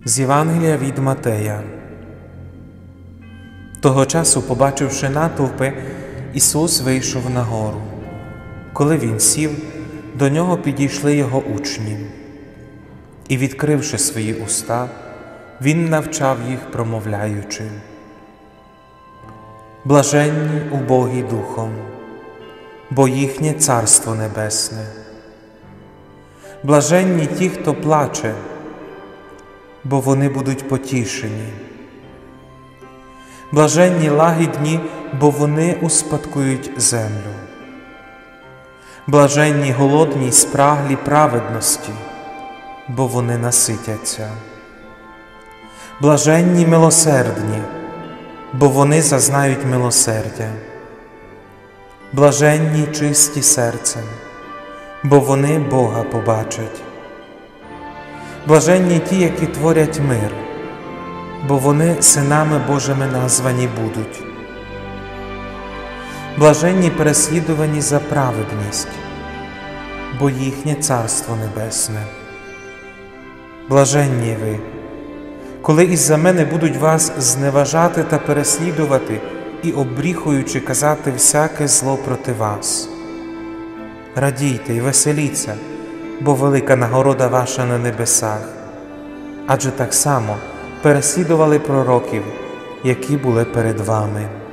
З Євангелія від Матея. Того часу, побачивши натовпи, Ісус вийшов на гору. Коли Він сів, до Нього підійшли Його учні. І, відкривши свої уста, Він навчав їх, промовляючи: «Блаженні убогі духом, бо їхнє Царство Небесне. Блаженні ті, хто плаче, бо вони будуть потішені. Блаженні лагідні, бо вони успадкують землю. Блаженні голодні й спраглі праведності, бо вони наситяться. Блаженні милосердні, бо вони зазнають милосердя. Блаженні чисті серцем, бо вони Бога побачать. Блаженні ті, які творять мир, бо вони синами Божими названі будуть. Блаженні переслідувані за праведність, бо їхнє Царство Небесне. Блаженні ви, коли із-за мене будуть вас зневажати та переслідувати і, обріхуючи, казати всяке зло проти вас. Радійте й веселіться, бо велика нагорода ваша на небесах, адже так само переслідували пророків, які були перед вами.